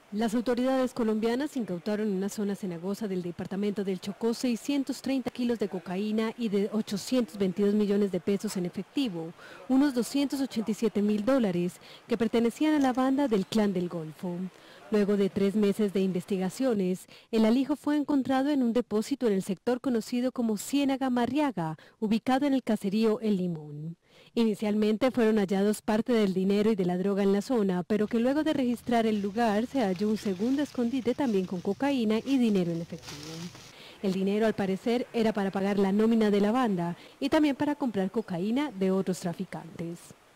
Las autoridades colombianas incautaron en una zona cenagosa del departamento del Chocó 630 kilos de cocaína y de 822 millones de pesos en efectivo, unos $287.000, que pertenecían a la banda del Clan del Golfo. Luego de 3 meses de investigaciones, el alijo fue encontrado en un depósito en el sector conocido como Ciénaga Marriaga, ubicado en el caserío El Limón. Inicialmente fueron hallados parte del dinero y de la droga en la zona, pero que luego de registrar el lugar se halló un segundo escondite también con cocaína y dinero en efectivo. El dinero, al parecer, era para pagar la nómina de la banda y también para comprar cocaína de otros traficantes.